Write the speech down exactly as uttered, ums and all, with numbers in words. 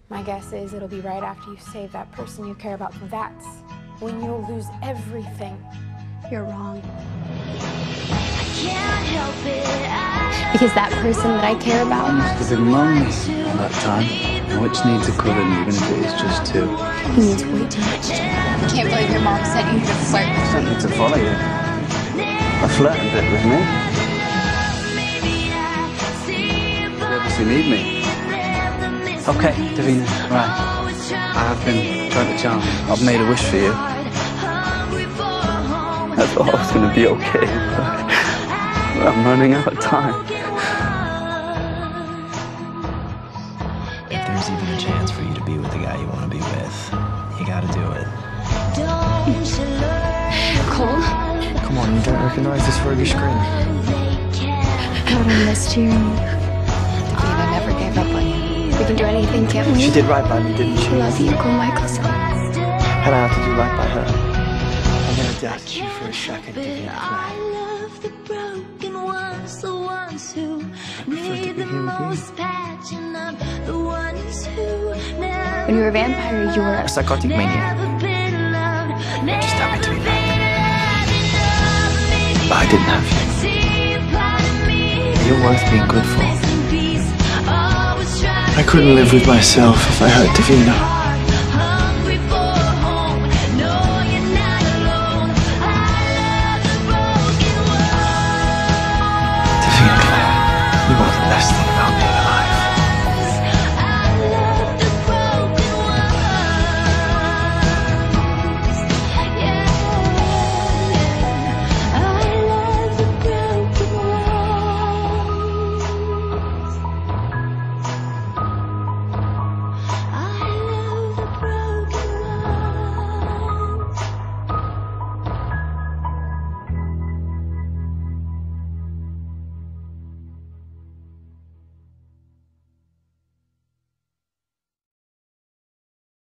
My guess is it'll be right after you save that person you care about. That's when you'll lose everything. You're wrong. Because that person that I care about... You must have been lonely all that time. Which needs a coven, even if it is just two. He needs way too much. I can't believe your mom sent you here to flirt with me. Sent me to follow you. A flirt a bit with me. You obviously need me. Okay, Davina, right. I have been trying to charm you. I've made a wish for you. I thought I was going to be okay, but I'm running out of time. If there's even a chance for you to be with the guy you want to be with, you gotta do it. Cole? Come on, you don't recognize this Roguish grin? God, I missed you. Davina never gave up on you. We can do anything, can't we? She did right by me, didn't she? I love you, Cole Michaelson. And I have to do right by her. I'm gonna dash you for a second, Davina. I love the broken ones, the ones who need the most patching up, the ones who never. When you were a vampire, you were A psychotic maniac. Just happened to be back. But I didn't have you. You're worth being good for. I couldn't live with myself if I hurt Davina.